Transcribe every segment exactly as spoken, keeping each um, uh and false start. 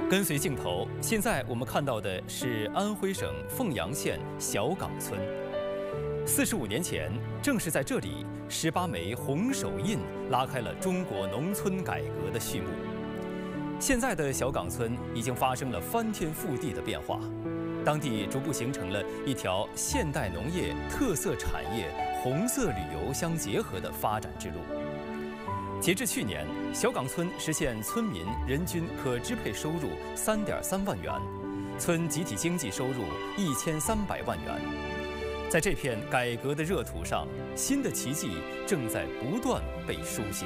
跟随镜头，现在我们看到的是安徽省凤阳县小岗村。四十五年前，正是在这里，十八枚红手印拉开了中国农村改革的序幕。现在的小岗村已经发生了翻天覆地的变化，当地逐步形成了一条现代农业、特色产业、红色旅游相结合的发展之路。截至去年，小岗村实现村民人均可支配收入三点三万元，村集体经济收入一千三百万元。在这片改革的热土上，新的奇迹正在不断被书写。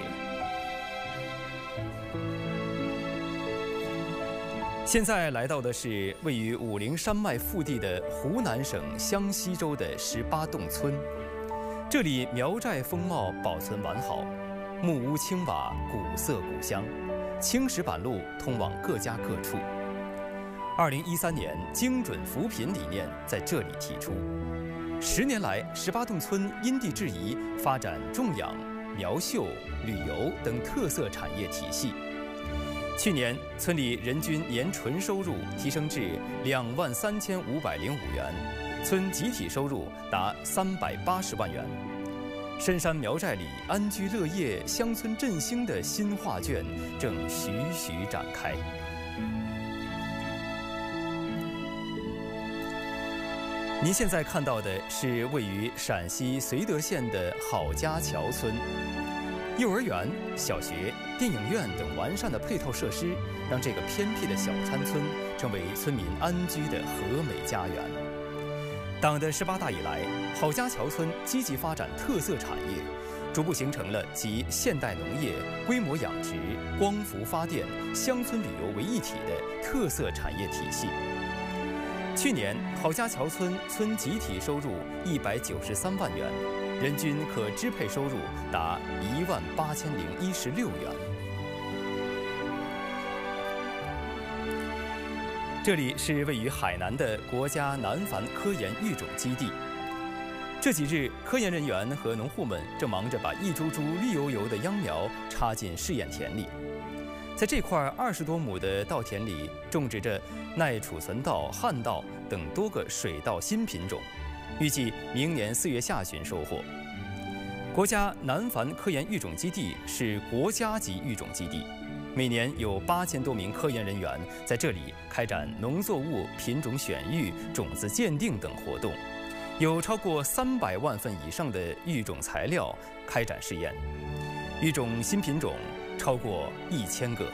现在来到的是位于武陵山脉腹地的湖南省湘西州的十八洞村，这里苗寨风貌保存完好。木屋青瓦，古色古香，青石板路通往各家各处。二零一三年，精准扶贫理念在这里提出。十年来，十八洞村因地制宜发展种养、苗绣、旅游等特色产业体系。去年，村里人均年纯收入提升至两万三千五百零五元，村集体收入达三百八十万元。深山苗寨里安居乐业、乡村振兴的新画卷正徐徐展开。您现在看到的是位于陕西绥德县的郝家桥村，幼儿园、小学、电影院等完善的配套设施，让这个偏僻的小山村成为村民安居的和美家园。党的十八大以来，郝家桥村积极发展特色产业，逐步形成了集现代农业、规模养殖、光伏发电、乡村旅游为一体的特色产业体系。去年，郝家桥村村集体收入一百九十三万元，人均可支配收入达一万八千零一十六元。这里是位于海南的国家南繁科研育种基地。这几日，科研人员和农户们正忙着把一株株绿油油的秧苗插进试验田里。在这块二十多亩的稻田里，种植着耐储存稻、旱稻等多个水稻新品种，预计明年四月下旬收获。国家南繁科研育种基地是国家级育种基地。每年有八千多名科研人员在这里开展农作物品种选育、种子鉴定等活动，有超过三百万份以上的育种材料开展试验，育种新品种超过一千个。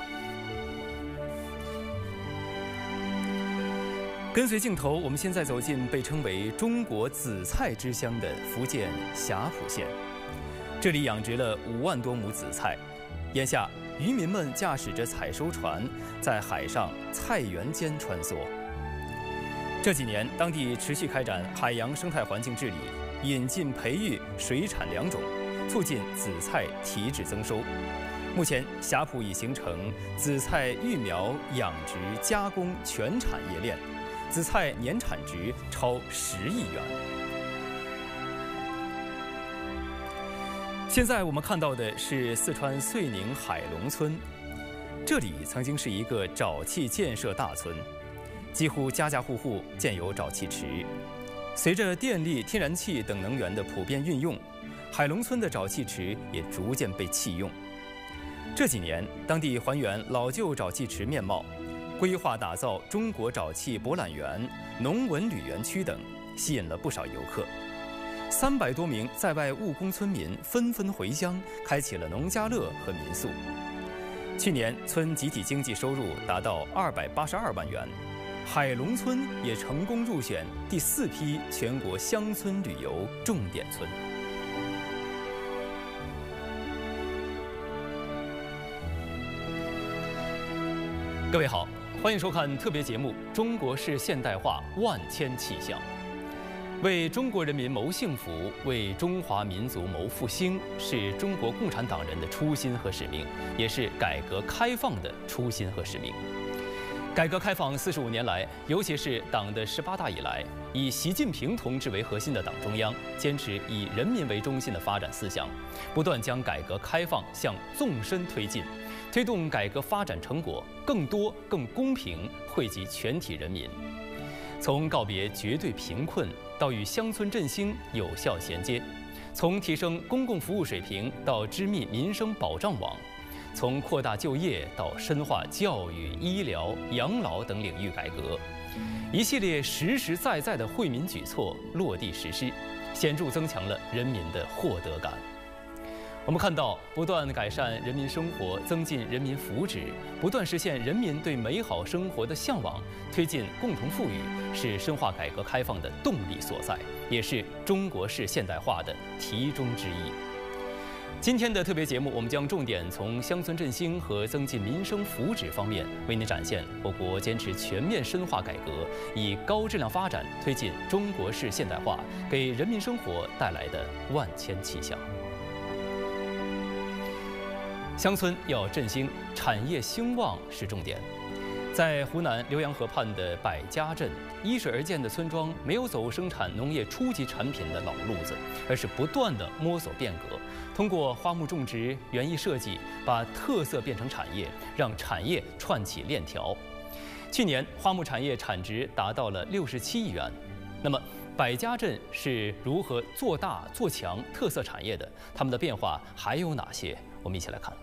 跟随镜头，我们现在走进被称为中国紫菜之乡的福建霞浦县，这里养殖了五万多亩紫菜。眼下，渔民们驾驶着采收船，在海上菜园间穿梭。这几年，当地持续开展海洋生态环境治理，引进培育水产良种，促进紫菜提质增收。目前，霞浦已形成紫菜育苗、养殖、加工全产业链，紫菜年产值超十亿元。现在我们看到的是四川遂宁海龙村，这里曾经是一个沼气建设大村，几乎家家户户建有沼气池。随着电力、天然气等能源的普遍运用，海龙村的沼气池也逐渐被弃用。这几年，当地还原老旧沼气池面貌，规划打造中国沼气博览园、农文旅园区等，吸引了不少游客。三百多名在外务工村民纷纷回乡，开启了农家乐和民宿。去年，村集体经济收入达到二百八十二万元，海龙村也成功入选第四批全国乡村旅游重点村。各位好，欢迎收看特别节目《中国式现代化万千气象》。为中国人民谋幸福，为中华民族谋复兴，是中国共产党人的初心和使命，也是改革开放的初心和使命。 改革开放四十五年来，尤其是党的十八大以来，以习近平同志为核心的党中央，坚持以人民为中心的发展思想，不断将改革开放向纵深推进，推动改革发展成果更多、更公平惠及全体人民。从告别绝对贫困到与乡村振兴有效衔接，从提升公共服务水平到织密民生保障网。 从扩大就业到深化教育、医疗、养老等领域改革，一系列实实在在的惠民举措落地实施，显著增强了人民的获得感。我们看到，不断改善人民生活，增进人民福祉，不断实现人民对美好生活的向往，推进共同富裕，是深化改革开放的动力所在，也是中国式现代化的题中之一。 今天的特别节目，我们将重点从乡村振兴和增进民生福祉方面，为您展现我国坚持全面深化改革，以高质量发展推进中国式现代化，给人民生活带来的万千气象。乡村要振兴，产业兴旺是重点。 在湖南浏阳河畔的百家镇，依水而建的村庄没有走生产农业初级产品的老路子，而是不断地摸索变革，通过花木种植、园艺设计，把特色变成产业，让产业串起链条。去年花木产业产值达到了六十七亿元。那么，百家镇是如何做大做强特色产业的？它们的变化还有哪些？我们一起来看。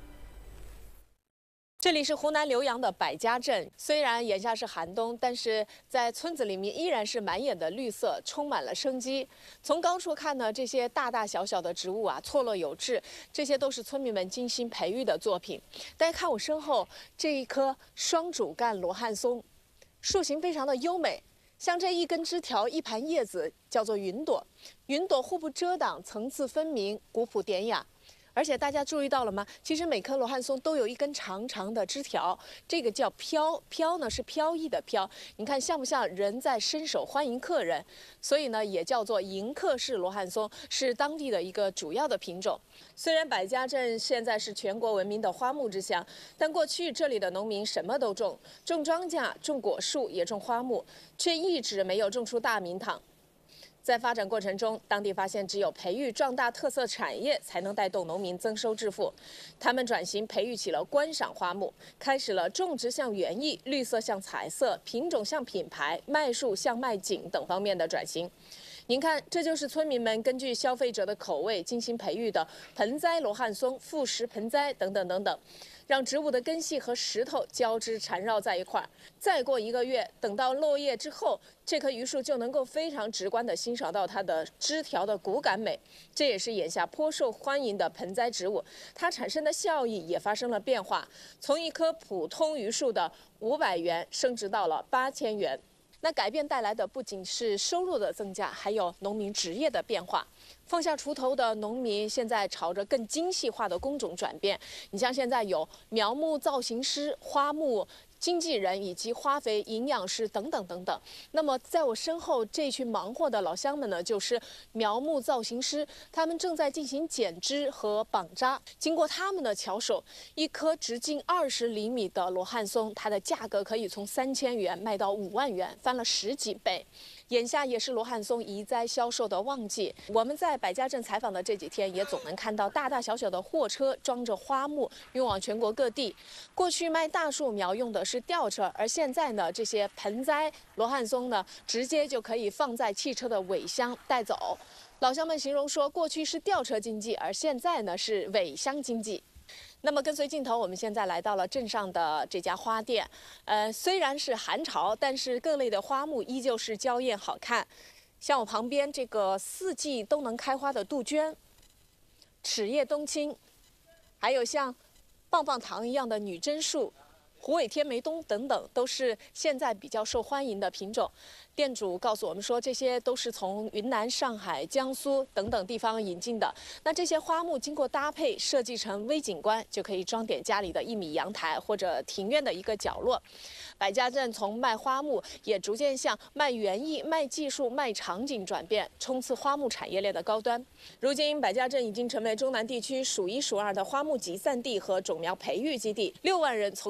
这里是湖南浏阳的百家镇，虽然眼下是寒冬，但是在村子里面依然是满眼的绿色，充满了生机。从高处看呢，这些大大小小的植物啊，错落有致，这些都是村民们精心培育的作品。大家看我身后这一棵双主干罗汉松，树形非常的优美，像这一根枝条、一盘叶子叫做云朵，云朵互不遮挡，层次分明，古朴典雅。 而且大家注意到了吗？其实每棵罗汉松都有一根长长的枝条，这个叫飘。飘呢是飘逸的飘，你看像不像人在伸手欢迎客人？所以呢也叫做迎客式罗汉松，是当地的一个主要的品种。虽然百家镇现在是全国闻名的花木之乡，但过去这里的农民什么都种，种庄稼、种果树，也种花木，却一直没有种出大名堂。 在发展过程中，当地发现只有培育壮大特色产业，才能带动农民增收致富。他们转型培育起了观赏花木，开始了种植向园艺、绿色向彩色、品种向品牌、卖树向卖景等方面的转型。您看，这就是村民们根据消费者的口味精心培育的盆栽罗汉松、复石盆栽等等等等。 让植物的根系和石头交织缠绕在一块儿。再过一个月，等到落叶之后，这棵榆树就能够非常直观地欣赏到它的枝条的骨感美。这也是眼下颇受欢迎的盆栽植物，它产生的效益也发生了变化，从一棵普通榆树的五百元升值到了八千元。 那改变带来的不仅是收入的增加，还有农民职业的变化。放下锄头的农民现在朝着更精细化的工种转变。你像现在有苗木造型师、花木经纪人以及花肥营养师等等等等。那么在我身后这群忙活的老乡们呢，就是苗木造型师，他们正在进行剪枝和绑扎。经过他们的巧手，一棵直径二十厘米的罗汉松，它的价格可以从三千元卖到五万元，翻了十几倍。 眼下也是罗汉松移栽销售的旺季。我们在百家镇采访的这几天，也总能看到大大小小的货车装着花木运往全国各地。过去卖大树苗用的是吊车，而现在呢，这些盆栽罗汉松呢，直接就可以放在汽车的尾箱带走。老乡们形容说，过去是吊车经济，而现在呢是尾箱经济。 那么，跟随镜头，我们现在来到了镇上的这家花店。呃，虽然是寒潮，但是各类的花木依旧是娇艳好看。像我旁边这个四季都能开花的杜鹃、齿叶冬青，还有像棒棒糖一样的女贞树、虎尾天梅冬等等，都是现在比较受欢迎的品种。 店主告诉我们说，这些都是从云南、上海、江苏等等地方引进的。那这些花木经过搭配设计成微景观，就可以装点家里的一米阳台或者庭院的一个角落。百家镇从卖花木，也逐渐向卖园艺、卖技术、卖场景转变，冲刺花木产业链的高端。如今，百家镇已经成为中南地区数一数二的花木集散地和种苗培育基地。六万人从事花木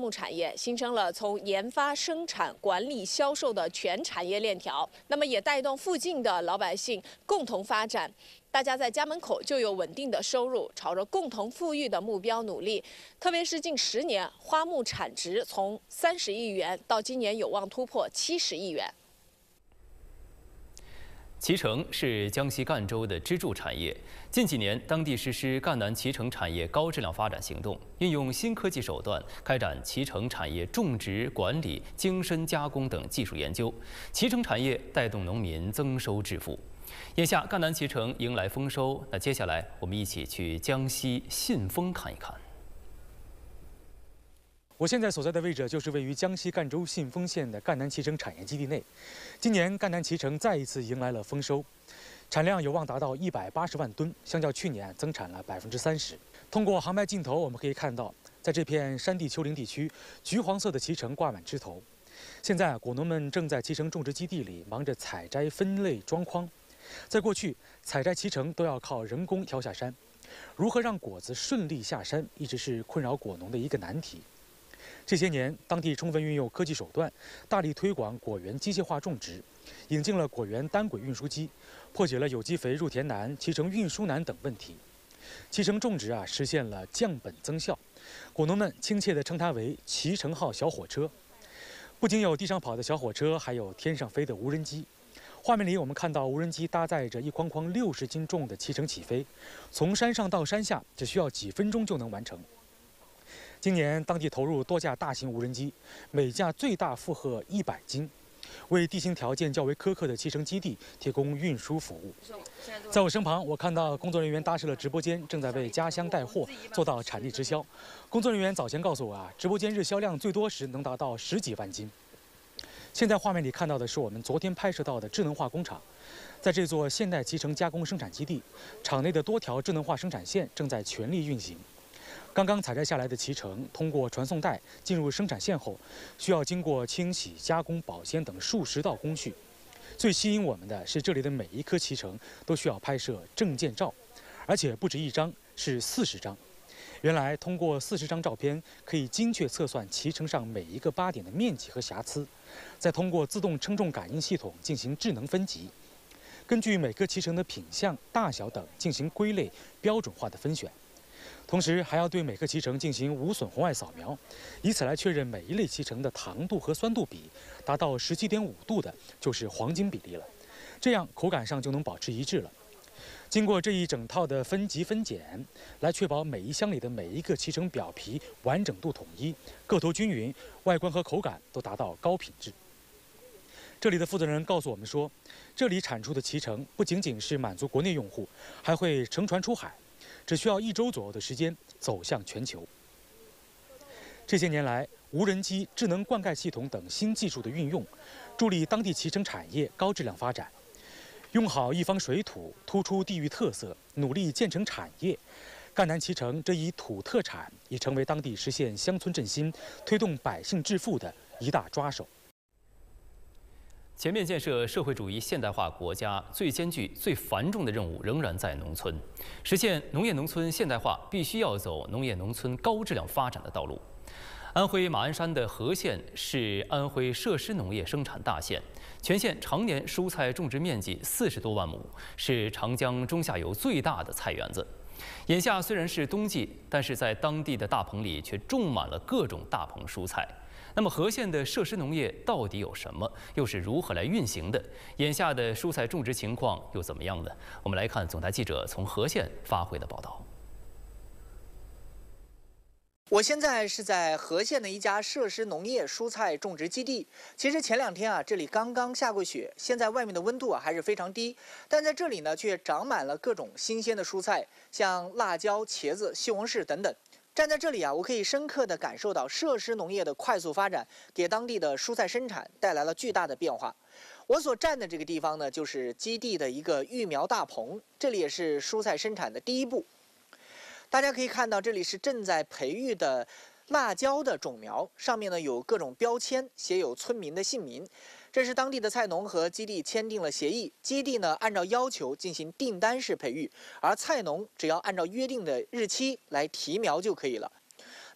木产业，形成了从研发、生产、管理、销售的全产业链条。那么也带动附近的老百姓共同发展。 大家在家门口就有稳定的收入，朝着共同富裕的目标努力。特别是近十年，花木产值从三十亿元到今年有望突破七十亿元。 脐橙是江西赣州的支柱产业。近几年，当地实施赣南脐橙产业高质量发展行动，运用新科技手段，开展脐橙产业种植、管理、精深加工等技术研究。脐橙产业带动农民增收致富。 眼下赣南脐橙迎来丰收，那接下来我们一起去江西信丰看一看。 我现在所在的位置就是位于江西赣州信丰县的赣南脐橙产业基地内。今年赣南脐橙再一次迎来了丰收，产量有望达到一百八十万吨，相较去年增产了百分之三十。通过航拍镜头，我们可以看到，在这片山地丘陵地区，橘黄色的脐橙挂满枝头。现在果农们正在脐橙种植基地里忙着采摘、分类、装筐。 在过去，采摘脐橙都要靠人工挑下山，如何让果子顺利下山，一直是困扰果农的一个难题。这些年，当地充分运用科技手段，大力推广果园机械化种植，引进了果园单轨运输机，破解了有机肥入田难、脐橙运输难等问题。脐橙种植啊，实现了降本增效，果农们亲切地称它为“脐橙号小火车”。不仅有地上跑的小火车，还有天上飞的无人机。 画面里，我们看到无人机搭载着一筐筐六十斤重的脐橙起飞，从山上到山下只需要几分钟就能完成。今年，当地投入多架大型无人机，每架最大负荷一百斤，为地形条件较为苛刻的脐橙基地提供运输服务。在我身旁，我看到工作人员搭设了直播间，正在为家乡带货，做到产地直销。工作人员早前告诉我啊，直播间日销量最多时能达到十几万斤。 现在画面里看到的是我们昨天拍摄到的智能化工厂，在这座现代脐橙加工生产基地，厂内的多条智能化生产线正在全力运行。刚刚采摘下来的脐橙通过传送带进入生产线后，需要经过清洗、加工、保鲜等数十道工序。最吸引我们的是这里的每一颗脐橙都需要拍摄证件照，而且不止一张，是四十张。 原来，通过四十张照片，可以精确测算脐橙上每一个疤点的面积和瑕疵，再通过自动称重感应系统进行智能分级，根据每颗脐橙的品相、大小等进行归类、标准化的分选。同时，还要对每颗脐橙进行无损红外扫描，以此来确认每一类脐橙的糖度和酸度比，达到十七点五度的就是黄金比例了，这样口感上就能保持一致了。 经过这一整套的分级分拣，来确保每一箱里的每一个脐橙表皮完整度统一、个头均匀、外观和口感都达到高品质。这里的负责人告诉我们说，这里产出的脐橙不仅仅是满足国内用户，还会乘船出海，只需要一周左右的时间走向全球。这些年来，无人机、智能灌溉系统等新技术的运用，助力当地脐橙产业高质量发展。 用好一方水土，突出地域特色，努力建成产业。赣南脐橙这一土特产已成为当地实现乡村振兴、推动百姓致富的一大抓手。 全面建设社会主义现代化国家最艰巨、最繁重的任务仍然在农村。实现农业农村现代化，必须要走农业农村高质量发展的道路。 安徽马鞍山的和县是安徽设施农业生产大县，全县常年蔬菜种植面积四十多万亩，是长江中下游最大的菜园子。眼下虽然是冬季，但是在当地的大棚里却种满了各种大棚蔬菜。那么和县的设施农业到底有什么？又是如何来运行的？眼下的蔬菜种植情况又怎么样呢？我们来看总台记者从和县发回的报道。 我现在是在和县的一家设施农业蔬菜种植基地。其实前两天啊，这里刚刚下过雪，现在外面的温度啊还是非常低，但在这里呢，却长满了各种新鲜的蔬菜，像辣椒、茄子、西红柿等等。站在这里啊，我可以深刻地感受到设施农业的快速发展，给当地的蔬菜生产带来了巨大的变化。我所站的这个地方呢，就是基地的一个育苗大棚，这里也是蔬菜生产的第一步。 大家可以看到，这里是正在培育的辣椒的种苗，上面呢有各种标签，写有村民的姓名。这是当地的菜农和基地签订了协议，基地呢按照要求进行订单式培育，而菜农只要按照约定的日期来提苗就可以了。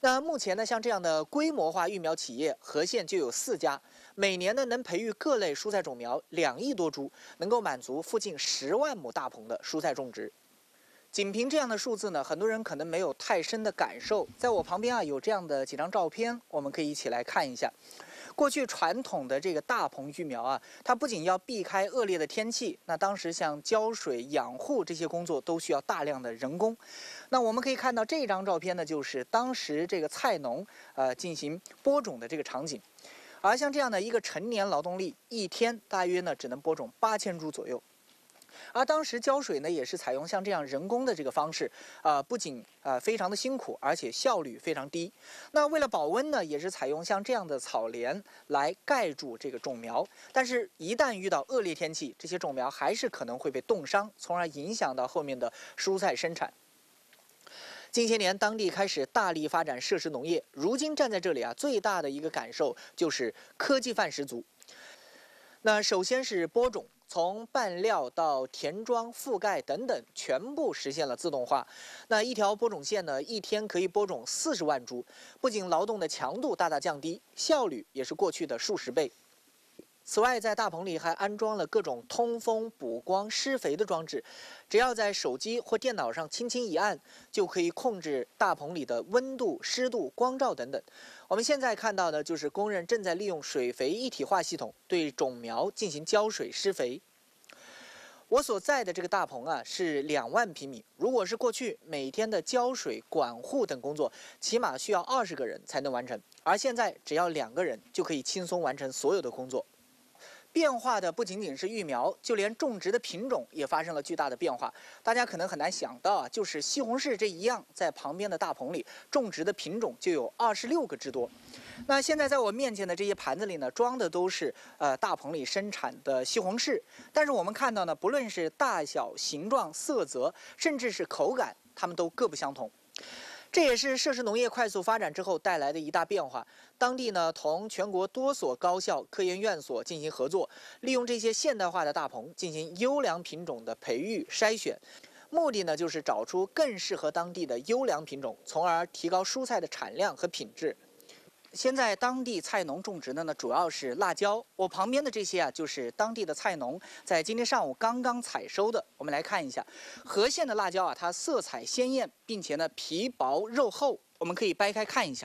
那目前呢，像这样的规模化育苗企业，和县就有四家，每年呢能培育各类蔬菜种苗两亿多株，能够满足附近十万亩大棚的蔬菜种植。仅凭这样的数字呢，很多人可能没有太深的感受。在我旁边啊，有这样的几张照片，我们可以一起来看一下。过去传统的这个大棚育苗啊，它不仅要避开恶劣的天气，那当时像浇水、养护这些工作都需要大量的人工。那我们可以看到这张照片呢，就是当时这个菜农呃进行播种的这个场景。而像这样的一个成年劳动力，一天大约呢只能播种八千株左右。而当时浇水呢，也是采用像这样人工的这个方式，呃，不仅呃非常的辛苦，而且效率非常低。那为了保温呢，也是采用像这样的草帘来盖住这个种苗。但是，一旦遇到恶劣天气，这些种苗还是可能会被冻伤，从而影响到后面的蔬菜生产。近些年，当地开始大力发展设施农业。如今站在这里啊，最大的一个感受就是科技范十足。那首先是播种。从拌料到填装、覆盖等等，全部实现了自动化。那一条播种线呢，一天可以播种四十万株，不仅劳动的强度大大降低，效率也是过去的数十倍。此外，在大棚里还安装了各种通风、补光、施肥的装置，只要在手机或电脑上轻轻一按，就可以控制大棚里的温度、湿度、光照等等。我们现在看到的就是工人正在利用水肥一体化系统对种苗进行浇水施肥。我所在的这个大棚啊是两万平米，如果是过去每天的浇水、管护等工作，起码需要二十个人才能完成，而现在只要两个人就可以轻松完成所有的工作。变化的不仅仅是育苗，就连种植的品种也发生了巨大的变化。大家可能很难想到啊，就是西红柿这一样，在旁边的大棚里种植的品种就有二十六个之多。那现在在我面前的这些盘子里呢，装的都是呃大棚里生产的西红柿。但是我们看到呢，不论是大小、形状、色泽，甚至是口感，它们都各不相同。这也是设施农业快速发展之后带来的一大变化。当地呢，同全国多所高校、科研院所进行合作，利用这些现代化的大棚进行优良品种的培育筛选，目的呢就是找出更适合当地的优良品种，从而提高蔬菜的产量和品质。现在当地菜农种植的呢，主要是辣椒。我旁边的这些啊，就是当地的菜农在今天上午刚刚采收的。我们来看一下，和县的辣椒啊，它色彩鲜艳，并且呢皮薄肉厚。我们可以掰开看一下，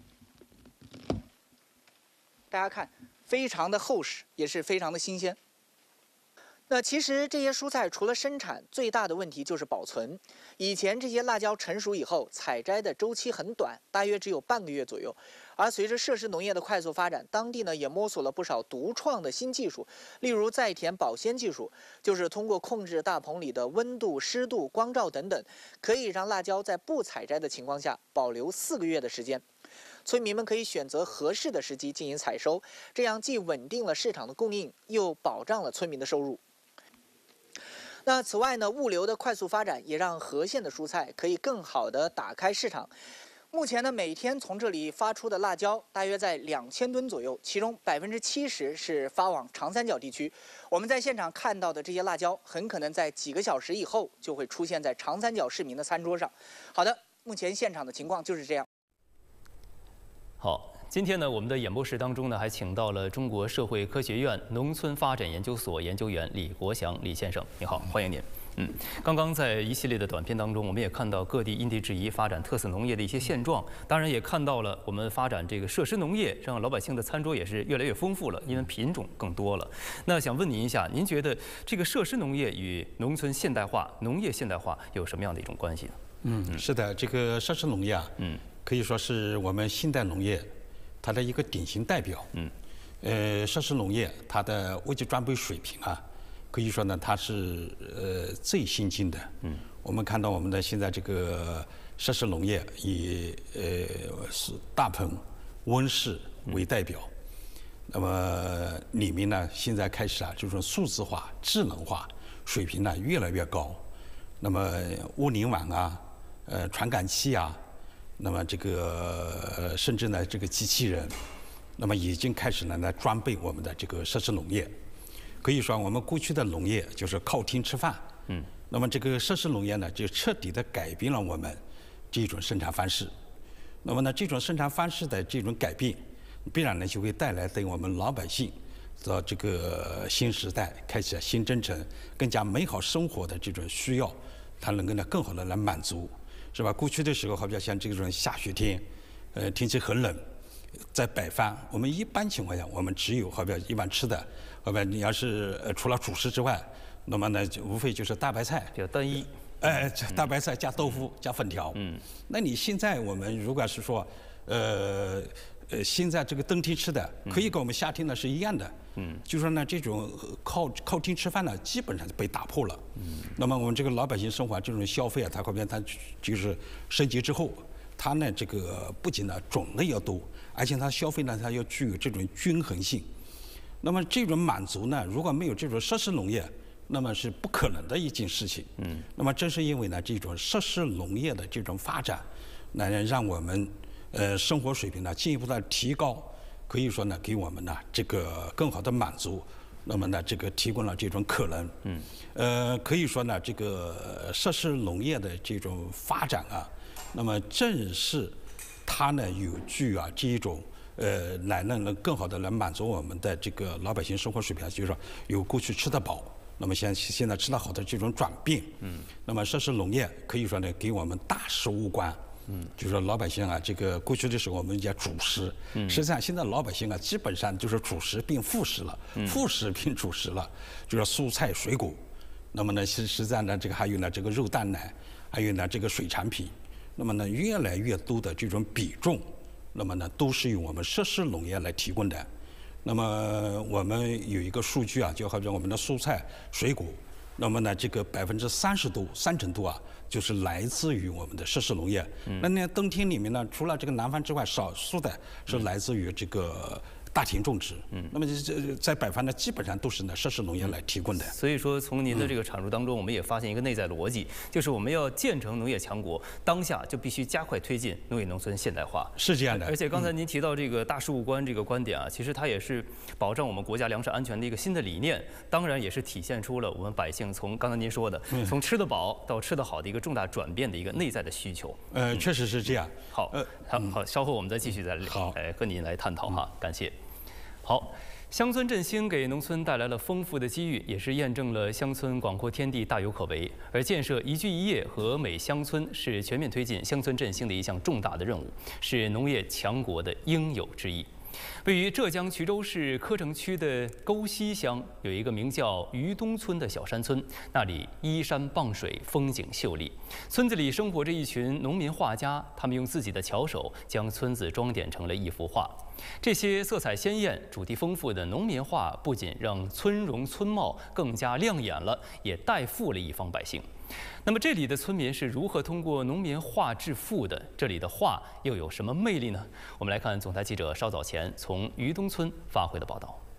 大家看，非常的厚实，也是非常的新鲜。那其实这些蔬菜除了生产，最大的问题就是保存。以前这些辣椒成熟以后，采摘的周期很短，大约只有半个月左右。而随着设施农业的快速发展，当地呢也摸索了不少独创的新技术，例如在田保鲜技术，就是通过控制大棚里的温度、湿度、光照等等，可以让辣椒在不采摘的情况下保留四个月的时间。村民们可以选择合适的时机进行采收，这样既稳定了市场的供应，又保障了村民的收入。那此外呢，物流的快速发展也让和县的蔬菜可以更好地打开市场。目前呢，每天从这里发出的辣椒大约在两千吨左右，其中百分之七十是发往长三角地区。我们在现场看到的这些辣椒，很可能在几个小时以后就会出现在长三角市民的餐桌上。好的，目前现场的情况就是这样。 好。今天呢，我们的演播室当中呢，还请到了中国社会科学院农村发展研究所研究员李国祥李先生，你好，欢迎您。嗯，刚刚在一系列的短片当中，我们也看到各地因地制宜发展特色农业的一些现状，当然也看到了我们发展这个设施农业，让老百姓的餐桌也是越来越丰富了，因为品种更多了。那想问您一下，您觉得这个设施农业与农村现代化、农业现代化有什么样的一种关系呢？ 嗯，是的，这个设施农业啊，嗯，可以说是我们现代农业它的一个典型代表。嗯，呃，设施农业它的物质装备水平啊，可以说呢，它是呃最先进的。嗯，我们看到我们的现在这个设施农业以呃是大棚、温室为代表。嗯、那么里面呢，现在开始啊，这种数字化、智能化水平呢越来越高。那么物联网啊，呃传感器啊。那么这个呃，甚至呢，这个机器人，那么已经开始呢来装备我们的这个设施农业。可以说，我们过去的农业就是靠天吃饭。嗯。那么这个设施农业呢，就彻底的改变了我们这种生产方式。 那么呢，这种生产方式的这种改变，必然呢就会带来对我们老百姓的这个新时代开启新征程、更加美好生活的这种需要，它能够呢更好的来满足，是吧？过去的时候，好比像这种下雪天，呃，天气很冷。 在北方，我们一般情况下，我们只有好比一般吃的，好比你要是呃除了主食之外，那么呢，无非就是大白菜， 比较单一。 哎，大白菜加豆腐、加粉条。嗯。那你现在我们如果是说，呃呃，现在这个冬天吃的，可以跟我们夏天呢是一样的。嗯。就说呢，这种靠靠天吃饭呢，基本上被打破了。嗯。那么我们这个老百姓生活这种消费啊，它后边它就是升级之后。 它呢，这个不仅呢种类要多，而且它消费呢，它要具有这种均衡性。那么这种满足呢，如果没有这种设施农业，那么是不可能的一件事情。嗯。那么正是因为呢，这种设施农业的这种发展，那让我们呃生活水平呢进一步的提高，可以说呢给我们呢这个更好的满足。那么呢，这个提供了这种可能。嗯。呃，可以说呢，这个设施农业的这种发展啊。 那么正是它呢有具啊这一种呃来能能更好的来满足我们的这个老百姓生活水平，就是说有过去吃得饱，那么现现在吃得好的这种转变。嗯。那么设施农业可以说呢给我们大事务观。嗯。就是说老百姓啊，这个过去的时候我们讲主食，嗯。实际上现在老百姓啊基本上就是主食变副食了，嗯、副食变主食了，就是蔬菜水果。那么呢，实实际上呢这个还有呢这个肉蛋奶，还有呢这个水产品。 那么呢，越来越多的这种比重，那么呢，都是由我们设施农业来提供的。那么我们有一个数据啊，就好比我们的蔬菜、水果，那么呢，这个百分之三十多、三成多啊，就是来自于我们的设施农业。嗯、那呢，冬天里面呢，除了这个南方之外，少数的是来自于这个。 大田种植，嗯，那么这在北方呢，基本上都是呢设施农业来提供的。 所以说，从您的这个阐述当中，我们也发现一个内在逻辑，就是我们要建成农业强国，当下就必须加快推进农业农村现代化。 是这样的。 而且刚才您提到这个大事务观这个观点啊，其实它也是保障我们国家粮食安全的一个新的理念，当然也是体现出了我们百姓从刚才您说的，从吃得饱到吃得好的一个重大转变的一个内在的需求。 呃，确实是这样。 好，呃，好，好，稍后我们再继续再好， 哎，和您来探讨哈，感谢。 好，乡村振兴给农村带来了丰富的机遇，也是验证了乡村广阔天地大有可为。而建设宜居宜业和美乡村是全面推进乡村振兴的一项重大的任务，是农业强国的应有之义。 位于浙江衢州市柯城区的沟西乡有一个名叫于东村的小山村，那里依山傍水，风景秀丽。村子里生活着一群农民画家，他们用自己的巧手将村子装点成了一幅画。这些色彩鲜艳、主题丰富的农民画，不仅让村容村貌更加亮眼了，也带富了一方百姓。 那么这里的村民是如何通过农民画致富的？这里的画又有什么魅力呢？我们来看总台记者稍早前从于东村发回的报道。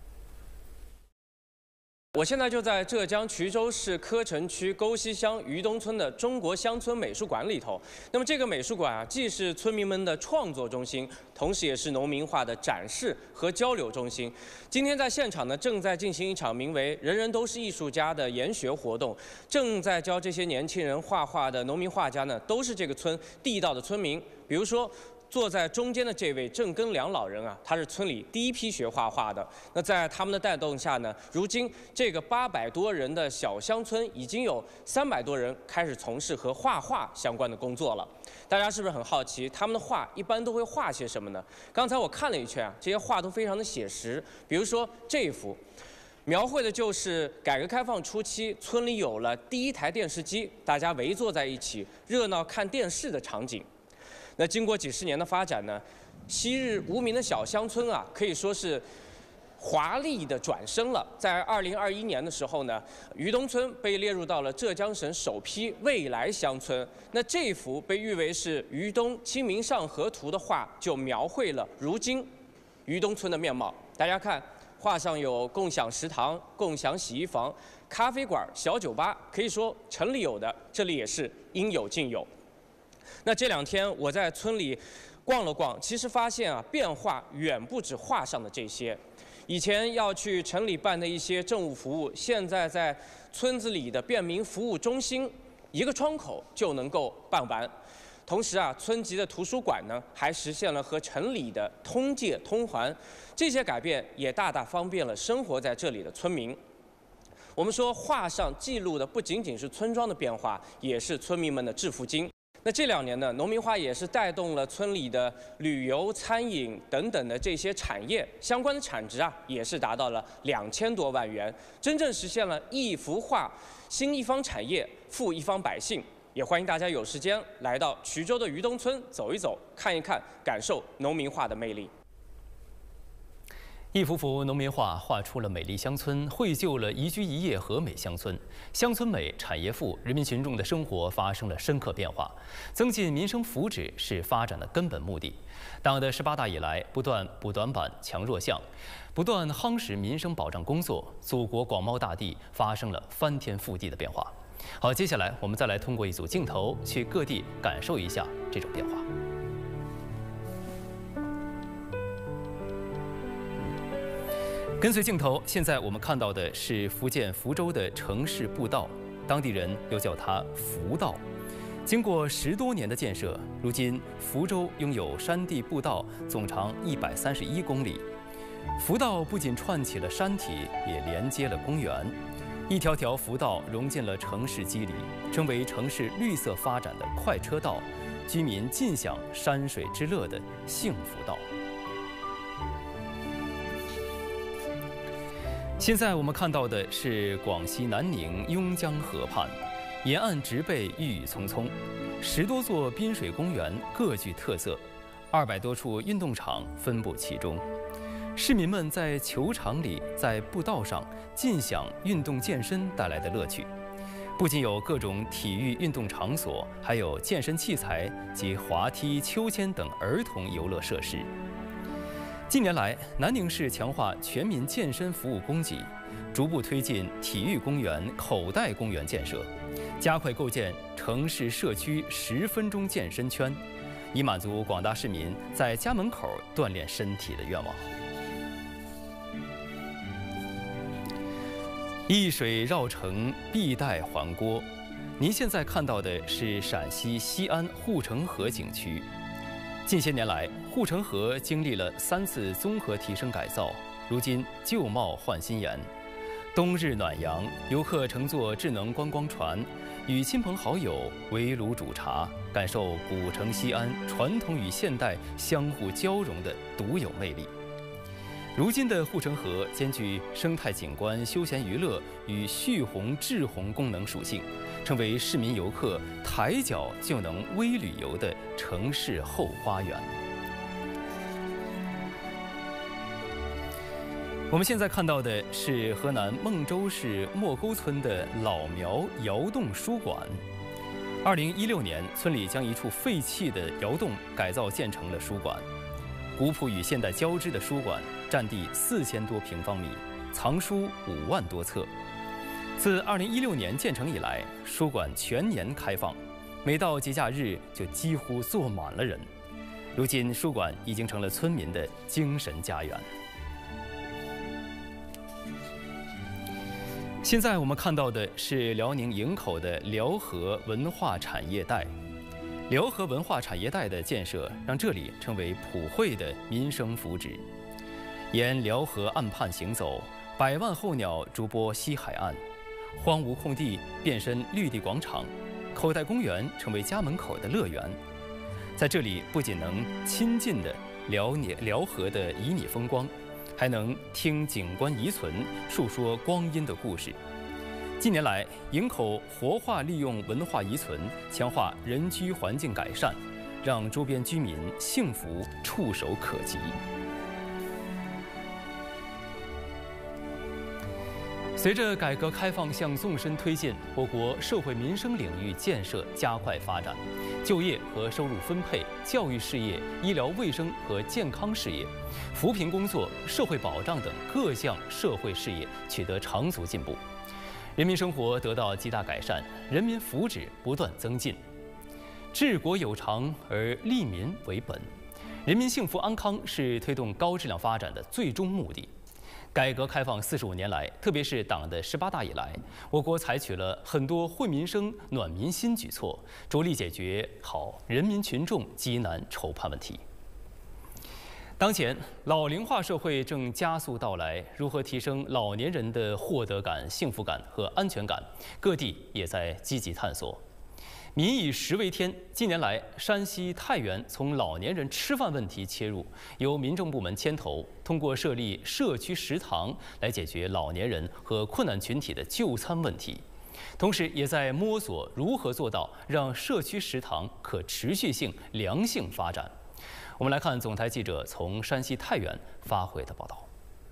我现在就在浙江衢州市柯城区沟西乡于东村的中国乡村美术馆里头。那么这个美术馆啊，既是村民们的创作中心，同时也是农民画的展示和交流中心。今天在现场呢，正在进行一场名为“人人都是艺术家”的研学活动。正在教这些年轻人画画的农民画家呢，都是这个村地道的村民。比如说， 坐在中间的这位郑根良老人啊，他是村里第一批学画画的。那在他们的带动下呢，如今这个八百多人的小乡村已经有三百多人开始从事和画画相关的工作了。大家是不是很好奇，他们的画一般都会画些什么呢？刚才我看了一圈啊，这些画都非常的写实。比如说这一幅，描绘的就是改革开放初期村里有了第一台电视机，大家围坐在一起热闹看电视的场景。 那经过几十年的发展呢，昔日无名的小乡村啊，可以说是华丽的转身了。在二零二一年的时候呢，于东村被列入到了浙江省首批未来乡村。那这幅被誉为是于东《清明上河图》的画，就描绘了如今于东村的面貌。大家看，画上有共享食堂、共享洗衣房、咖啡馆、小酒吧，可以说城里有的，这里也是应有尽有。 那这两天我在村里逛了逛，其实发现啊，变化远不止画上的这些。以前要去城里办的一些政务服务，现在在村子里的便民服务中心，一个窗口就能够办完。 同时啊，村级的图书馆呢还实现了和城里的通界通环，这些改变也大大方便了生活在这里的村民。我们说，画上记录的不仅仅是村庄的变化，也是村民们的致富经。那这两年呢，农民化也是带动了村里的旅游、餐饮等等的这些产业相关的产值啊，也是达到了两千多万元，真正实现了一幅画兴一方产业，富一方百姓。也欢迎大家有时间来到衢州的余东村走一走、看一看，感受农民化的魅力。 一幅幅农民画画出了美丽乡村，绘就了宜居宜业和美乡村。乡村美，产业富，人民群众的生活发生了深刻变化。增进民生福祉是发展的根本目的。党的十八大以来，不断补短板、强弱项，不断夯实民生保障工作，祖国广袤大地发生了翻天覆地的变化。好，接下来我们再来通过一组镜头去各地感受一下这种变化。跟随镜头，现在我们看到的是福建福州的城市步道，当地人又叫它福道。经过十多年的建设，如今福州拥有山地步道，总长一百三十一公里。福道不仅串起了山体，也连接了公园，一条条福道融进了城市肌理，成为城市绿色发展的快车道，居民尽享山水之乐的幸福道。现在我们看到的是广西南宁邕江河畔，沿岸植被郁郁葱葱，十多座滨水公园各具特色，二百多处运动场分布其中。市民们在球场里、在步道上尽享运动健身带来的乐趣。不仅有各种体育运动场所，还有健身器材及滑梯、秋千等儿童游乐设施。近年来，南宁市强化全民健身服务供给，逐步推进体育公园、口袋公园建设，加快构建城市社区十分钟健身圈，以满足广大市民在家门口锻炼身体的愿望。一水绕城，必带环郭。您现在看到的是陕西西安护城河景区。近些年来，护城河经历了三次综合提升改造，如今旧貌换新颜。冬日暖阳，游客乘坐智能观光船，与亲朋好友围炉煮茶，感受古城西安传统与现代相互交融的独有魅力。如今的护城河兼具生态景观、休闲娱乐与蓄洪治洪功能属性，成为市民游客抬脚就能微旅游的城市后花园。我们现在看到的是河南孟州市莫沟村的老苗窑洞书馆。二零一六年，村里将一处废弃的窑洞改造建成了书馆。古朴与现代交织的书馆，占地四千多平方米，藏书五万多册。自二零一六年建成以来，书馆全年开放，每到节假日就几乎坐满了人。如今，书馆已经成了村民的精神家园。现在我们看到的是辽宁营口的辽河文化产业带。辽河文化产业带的建设，让这里成为普惠的民生福祉。沿辽河岸畔行走，百万候鸟逐播西海岸，荒芜空地变身绿地广场，口袋公园成为家门口的乐园。在这里，不仅能亲近的辽年辽河的旖旎风光，还能听景观遗存述说光阴的故事。近年来，营口活化利用文化遗存，强化人居环境改善，让周边居民幸福触手可及。随着改革开放向纵深推进，我国社会民生领域建设加快发展，就业和收入分配、教育事业、医疗卫生和健康事业、扶贫工作、社会保障等各项社会事业取得长足进步。人民生活得到极大改善，人民福祉不断增进。治国有常而利民为本，人民幸福安康是推动高质量发展的最终目的。 改革开放四十五年来，特别是党的十八大以来，我国采取了很多惠民生、暖民心举措，着力解决好人民群众急难愁盼问题。当前，老龄化社会正加速到来，如何提升老年人的获得感、幸福感和安全感，各地也在积极探索。民以食为天，近年来，山西太原从老年人吃饭问题切入，由民政部门牵头，通过设立社区食堂来解决老年人和困难群体的就餐问题，同时也在摸索如何做到让社区食堂可持续性、良性发展。我们来看总台记者从山西太原发回的报道。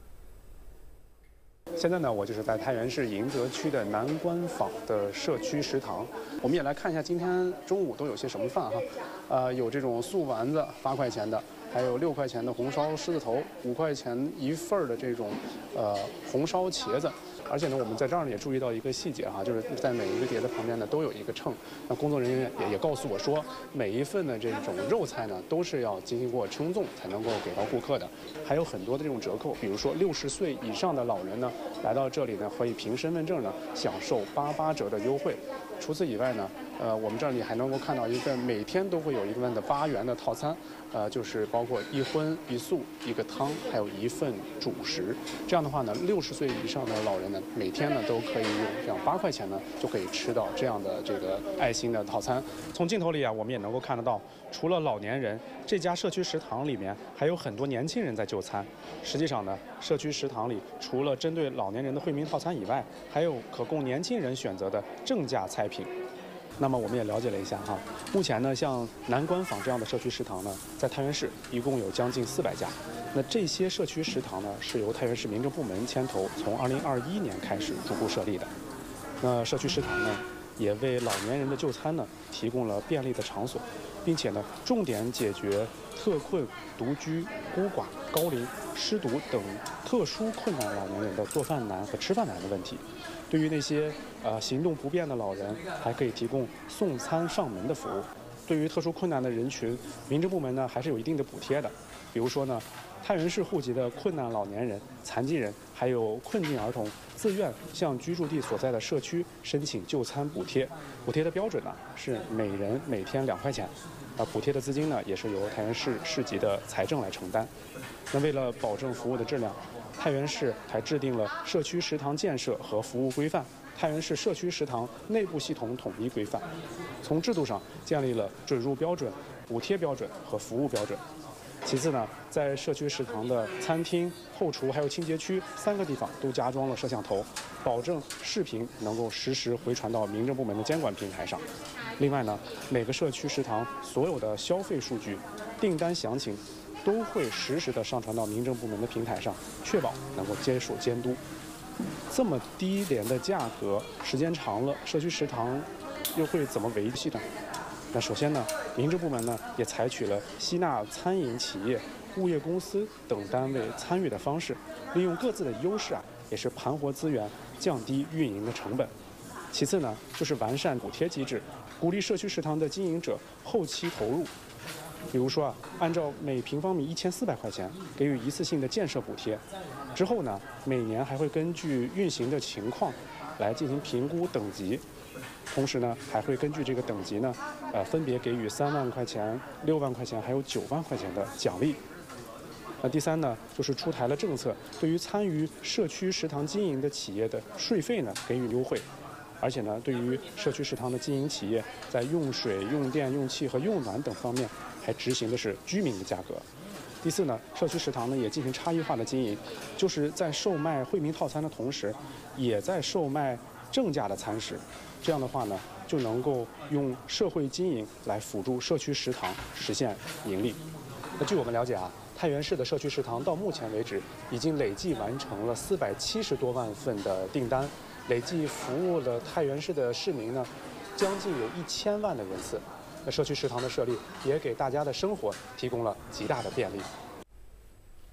现在呢，我就是在太原市迎泽区的南关坊的社区食堂。我们也来看一下今天中午都有些什么饭哈。呃，有这种素丸子八块钱的，还有六块钱的红烧狮子头，五块钱一份的这种呃红烧茄子。而且呢，我们在这儿也注意到一个细节哈，就是在每一个碟子旁边呢都有一个秤。那工作人员也也告诉我说，每一份的这种肉菜呢都是要经历过称重才能够给到顾客的。还有很多的这种折扣，比如说六十岁以上的老人呢来到这里呢，可以凭身份证呢享受八八折的优惠。除此以外呢，呃，我们这里还能够看到一份每天都会有一份的八元的套餐，呃，就是包括一荤一素、一个汤，还有一份主食。这样的话呢，六十岁以上的老人呢，每天呢都可以用这样八块钱呢，就可以吃到这样的这个爱心的套餐。从镜头里啊，我们也能够看得到，除了老年人，这家社区食堂里面还有很多年轻人在就餐。实际上呢，社区食堂里除了针对老年人的惠民套餐以外，还有可供年轻人选择的正价菜品。那么我们也了解了一下哈，目前呢，像南关坊这样的社区食堂呢，在太原市一共有将近四百家。那这些社区食堂呢，是由太原市民政部门牵头，从二零二一年开始逐步设立的。那社区食堂呢，也为老年人的就餐呢提供了便利的场所，并且呢，重点解决特困、独居、孤寡、高龄、失独等特殊困难老年人的做饭难和吃饭难的问题。对于那些呃行动不便的老人，还可以提供送餐上门的服务。对于特殊困难的人群，民政部门呢还是有一定的补贴的。比如说呢，太原市户籍的困难老年人、残疾人，还有困境儿童，自愿向居住地所在的社区申请就餐补贴。补贴的标准呢是每人每天两块钱，而补贴的资金呢也是由太原市市级的财政来承担。那为了保证服务的质量，太原市还制定了社区食堂建设和服务规范、太原市社区食堂内部系统统一规范。从制度上建立了准入标准、补贴标准和服务标准。其次呢，在社区食堂的餐厅、后厨还有清洁区三个地方都加装了摄像头，保证视频能够实时回传到民政部门的监管平台上。另外呢，每个社区食堂所有的消费数据、订单详情都会实时的上传到民政部门的平台上，确保能够接受监督。这么低廉的价格，时间长了，社区食堂又会怎么维系呢？那首先呢，民政部门呢也采取了吸纳餐饮企业、物业公司等单位参与的方式，利用各自的优势啊，也是盘活资源，降低运营的成本。其次呢，就是完善补贴机制，鼓励社区食堂的经营者后期投入。比如说啊，按照每平方米一千四百块钱给予一次性的建设补贴，之后呢，每年还会根据运行的情况来进行评估等级。同时呢，还会根据这个等级呢，呃，分别给予三万块钱、六万块钱，还有九万块钱的奖励。那第三呢，就是出台了政策，对于参与社区食堂经营的企业的税费呢给予优惠，而且呢，对于社区食堂的经营企业，在用水、用电、用气和用暖等方面，还执行的是居民的价格。第四呢，社区食堂呢也进行差异化的经营，就是在售卖惠民套餐的同时，也在售卖正价的餐食。这样的话呢，就能够用社会经营来辅助社区食堂实现盈利。那据我们了解啊，太原市的社区食堂到目前为止已经累计完成了四百七十多万份的订单，累计服务了太原市的市民呢，将近有一千万的人次。那社区食堂的设立也给大家的生活提供了极大的便利。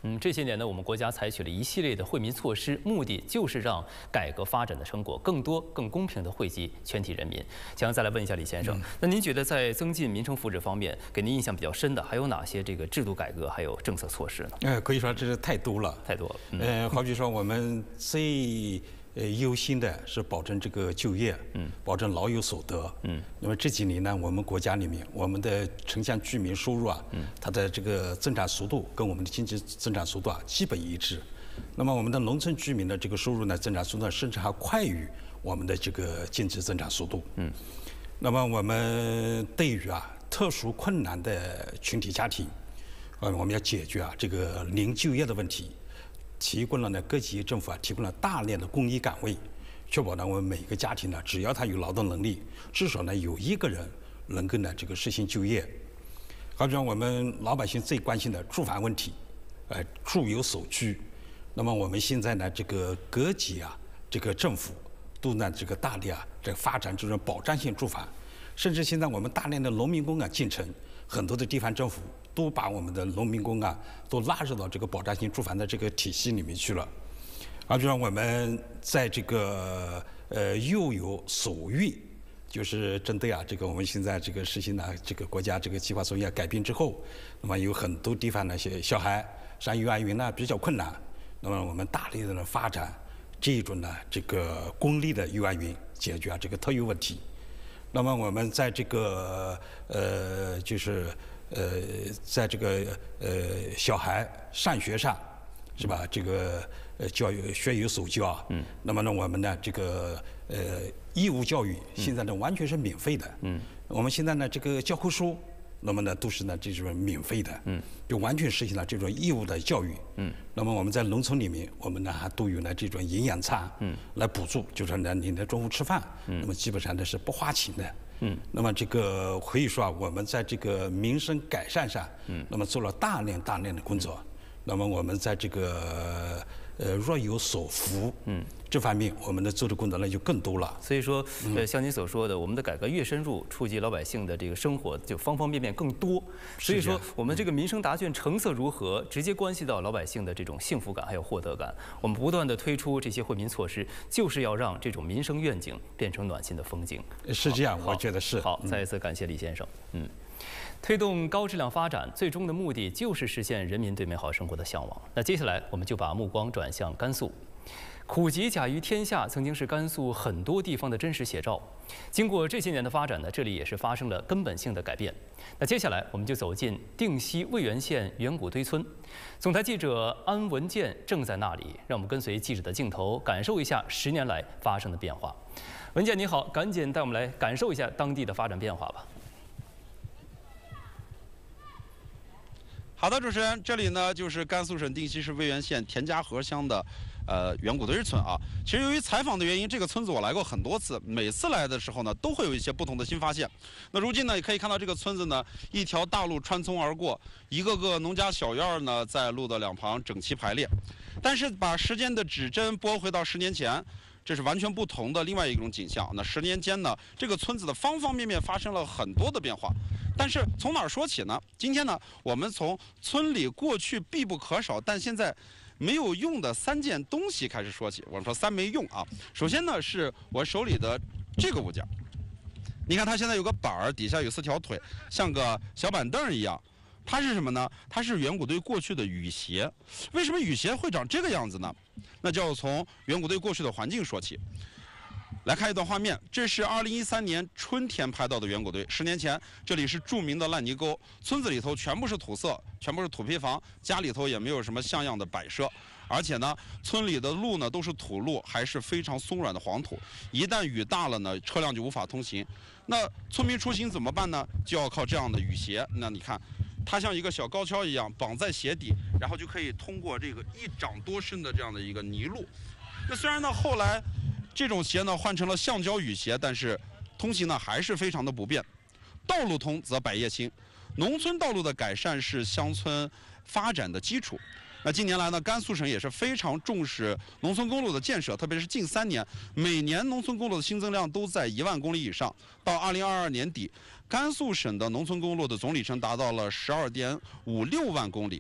嗯，这些年呢，我们国家采取了一系列的惠民措施，目的就是让改革发展的成果更多、更公平地惠及全体人民。想再来问一下李先生，嗯、那您觉得在增进民生福祉方面，给您印象比较深的还有哪些这个制度改革，还有政策措施呢？ 呃，可以说这是太多了， 太多了。嗯， 呃，好比说我们最呃优先的是保证这个就业，嗯，保证老有所得，嗯。那么这几年呢，我们国家里面我们的城乡居民收入啊，嗯，它的这个增长速度跟我们的经济增长速度啊基本一致。那么我们的农村居民的这个收入呢，增长速度甚至还快于我们的这个经济增长速度，嗯。那么我们对于啊特殊困难的群体家庭，呃，我们要解决啊这个零就业的问题。提供了呢，各级政府啊提供了大量的公益岗位，确保呢我们每个家庭呢，只要他有劳动能力，至少呢有一个人能够呢这个实现就业。好比说我们老百姓最关心的住房问题，呃，住有所居。那么我们现在呢，这个各级啊，这个政府都呢这个大力啊，这发展这种保障性住房，甚至现在我们大量的农民工啊进城，很多的地方政府都把我们的农民工啊都纳入到这个保障性住房的这个体系里面去了。而就让我们在这个呃幼有所育，就是针对啊这个我们现在这个实行了这个国家这个计划作业改变之后，那么有很多地方呢些小孩上幼儿园呢比较困难，那么我们大力的发展这种呢这个公立的幼儿园，解决啊这个特幼问题。那么我们在这个呃就是呃在这个呃小孩上学上是吧，这个呃教育学有所教，嗯，那么呢我们呢这个呃义务教育现在呢完全是免费的，嗯，我们现在呢这个教科书那么呢都是呢这种免费的，嗯，就完全实行了这种义务的教育，嗯，那么我们在农村里面，我们呢还都有呢这种营养餐，嗯，来补助，就是呢你的中午吃饭，嗯，那么基本上呢是不花钱的，嗯，那么这个可以说啊，我们在这个民生改善上，嗯，那么做了大量大量的工作，嗯，那么我们在这个呃若有所扶，嗯，这方面我们的做的工作呢就更多了。 所以说，呃，像您所说的，我们的改革越深入，触及老百姓的这个生活，就方方面面更多。所以说，我们这个民生答卷成色如何，直接关系到老百姓的这种幸福感还有获得感。我们不断的推出这些惠民措施，就是要让这种民生愿景变成暖心的风景。 是这样，我觉得是。 好，再一次感谢李先生。嗯。推动高质量发展，最终的目的就是实现人民对美好生活的向往。那接下来，我们就把目光转向甘肃。苦集甲于天下曾经是甘肃很多地方的真实写照。经过这些年的发展呢，这里也是发生了根本性的改变。那接下来，我们就走进定西渭源县远古堆村。总台记者安文健正在那里，让我们跟随记者的镜头，感受一下十年来发生的变化。文健你好，赶紧带我们来感受一下当地的发展变化吧。 好的，主持人，这里呢就是甘肃省定西市渭源县田家河乡的，呃远古堆村啊。其实由于采访的原因，这个村子我来过很多次，每次来的时候呢，都会有一些不同的新发现。那如今呢，也可以看到这个村子呢，一条大路穿葱而过，一个个农家小院呢，在路的两旁整齐排列。但是把时间的指针拨回到十年前。这是完全不同的另外一种景象。那十年间呢，这个村子的方方面面发生了很多的变化。但是从哪儿说起呢？今天呢，我们从村里过去必不可少，但现在没有用的三件东西开始说起。我们说三没用啊。首先呢，是我手里的这个物件。你看它现在有个板儿，底下有四条腿，像个小板凳一样。它是什么呢？它是远古堆过去的雨鞋。为什么雨鞋会长这个样子呢？那就要从远古堆过去的环境说起。来看一段画面，这是二零一三年春天拍到的远古堆。十年前，这里是著名的烂泥沟，村子里头全部是土色，全部是土坯房，家里头也没有什么像样的摆设。而且呢，村里的路呢都是土路，还是非常松软的黄土。一旦雨大了呢，车辆就无法通行。那村民出行怎么办呢？就要靠这样的雨鞋。那你看。它像一个小高跷一样绑在鞋底，然后就可以通过这个一掌多深的这样的一个泥路。那虽然呢后来这种鞋呢换成了橡胶雨鞋，但是通行呢还是非常的不便。道路通则百业兴，农村道路的改善是乡村发展的基础。那近年来呢，甘肃省也是非常重视农村公路的建设，特别是近三年，每年农村公路的新增量都在一万公里以上。到二零二二年底，甘肃省的农村公路的总里程达到了十二点五六万公里。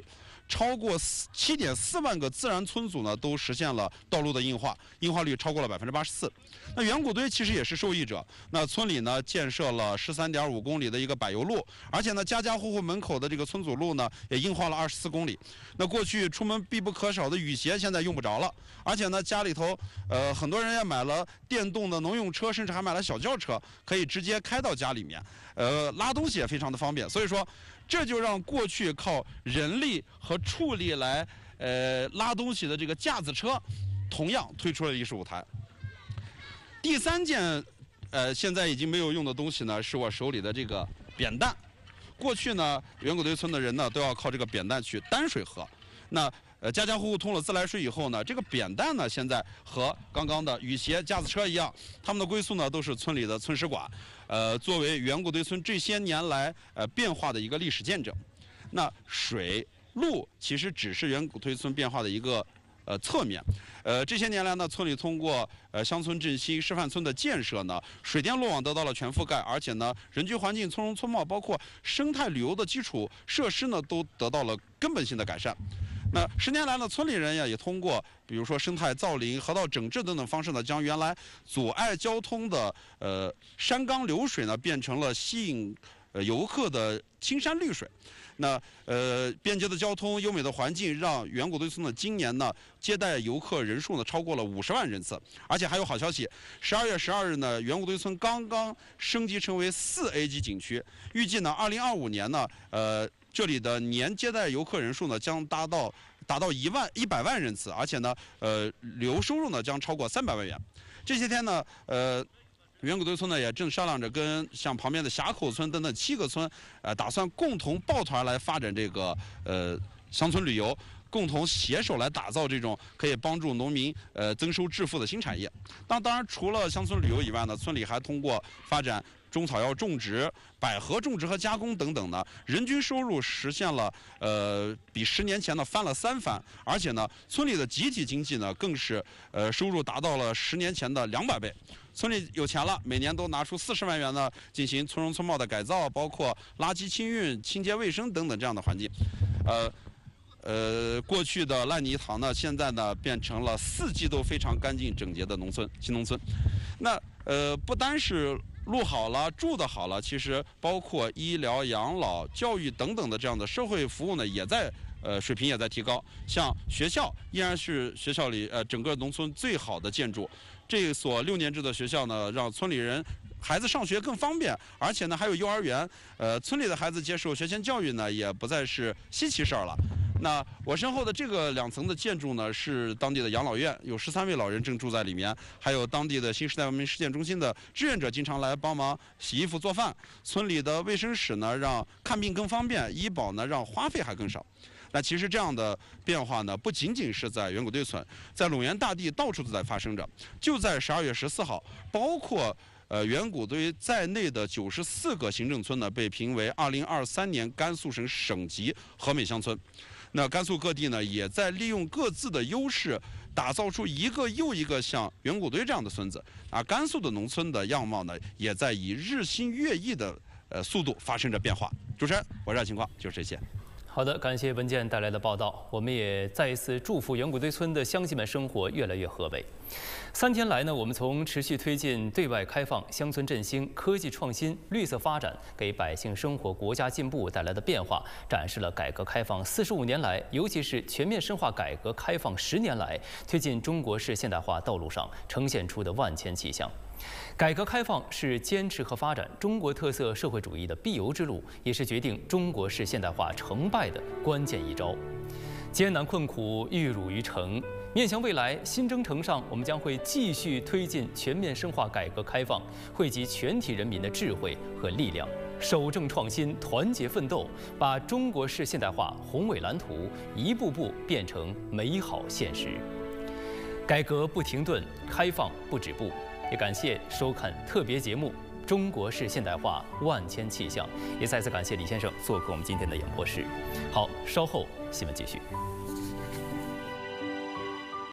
超过七点四万个自然村组呢都实现了道路的硬化，硬化率超过了百分之八十四。那圆谷堆其实也是受益者，那村里呢建设了十三点五公里的一个柏油路，而且呢家家户户门口的这个村组路呢也硬化了二十四公里。那过去出门必不可少的雨鞋现在用不着了，而且呢家里头呃很多人也买了电动的农用车，甚至还买了小轿车，可以直接开到家里面，呃拉东西也非常的方便。所以说这就让过去靠人力和畜力来呃拉东西的这个架子车同样推出了历史舞台。第三件呃现在已经没有用的东西呢是我手里的这个扁担。过去呢圆谷堆村的人呢都要靠这个扁担去担水喝，那呃家家户户通了自来水以后呢，这个扁担呢现在和刚刚的雨鞋架子车一样，他们的归宿呢都是村里的村史馆，呃作为圆谷堆村这些年来呃变化的一个历史见证。那水路其实只是圆谷堆村变化的一个呃侧面，呃这些年来呢，村里通过呃乡村振兴、示范村的建设呢，水电路网得到了全覆盖，而且呢，人居环境、村容村貌，包括生态旅游的基础设施呢，都得到了根本性的改善。那十年来呢，村里人呀也通过比如说生态造林、河道整治等等方式呢，将原来阻碍交通的呃山冈流水呢，变成了吸引呃游客的青山绿水。那呃便捷的交通、优美的环境，让圆谷堆村呢今年呢接待游客人数呢超过了五十万人次，而且还有好消息，十二月十二日呢，圆谷堆村刚刚升级成为四 A 级景区，预计呢二零二五年呢，呃这里的年接待游客人数呢将达到达到一万一百万人次，而且呢，呃旅游收入呢将超过三百万元。这些天呢，呃。圆谷堆村呢也正商量着跟像旁边的峡口村等等七个村，呃，打算共同抱团来发展这个呃乡村旅游，共同携手来打造这种可以帮助农民呃增收致富的新产业。当当然，除了乡村旅游以外呢，村里还通过发展中草药种植、百合种植和加工等等呢，人均收入实现了呃比十年前呢翻了三番，而且呢，村里的集体经济呢更是呃收入达到了十年前的两百倍。村里有钱了，每年都拿出四十万元呢，进行村容村貌的改造，包括垃圾清运、清洁卫生等等这样的环境。呃，呃，过去的烂泥塘呢，现在呢变成了四季都非常干净整洁的农村新农村。那呃，不单是路好了、住的好了，其实包括医疗、养老、教育等等的这样的社会服务呢，也在。呃，水平也在提高，像学校依然是学校里呃整个农村最好的建筑。这所六年制的学校呢，让村里人孩子上学更方便，而且呢还有幼儿园。呃，村里的孩子接受学前教育呢，也不再是稀奇事儿了。那我身后的这个两层的建筑呢，是当地的养老院，有十三位老人正住在里面，还有当地的新时代文明实践中心的志愿者经常来帮忙洗衣服、做饭。村里的卫生室呢，让看病更方便，医保呢让花费还更少。那其实这样的变化呢，不仅仅是在圆谷堆村，在陇源大地到处都在发生着。就在十二月十四号，包括呃圆谷堆在内的九十四个行政村呢，被评为二零二三年甘肃省省级和美乡村。那甘肃各地呢，也在利用各自的优势，打造出一个又一个像圆谷堆这样的村子。啊，甘肃的农村的样貌呢，也在以日新月异的呃速度发生着变化。主持人，我这儿情况就是这些。 好的，感谢文健带来的报道。我们也再一次祝福圆谷堆村的乡亲们生活越来越和美。三天来呢，我们从持续推进对外开放、乡村振兴、科技创新、绿色发展，给百姓生活、国家进步带来的变化，展示了改革开放四十五年来，尤其是全面深化改革开放十年来，推进中国式现代化道路上呈现出的万千气象。改革开放是坚持和发展中国特色社会主义的必由之路，也是决定中国式现代化成败的关键一招。艰难困苦玉汝于成，面向未来新征程上，我们将会继续推进全面深化改革开放，汇集全体人民的智慧和力量，守正创新，团结奋斗，把中国式现代化宏伟蓝图一步步变成美好现实。改革不停顿，开放不止步。也感谢收看特别节目《中国式现代化万千气象》，也再次感谢李先生做客我们今天的演播室。好，稍后新闻继续。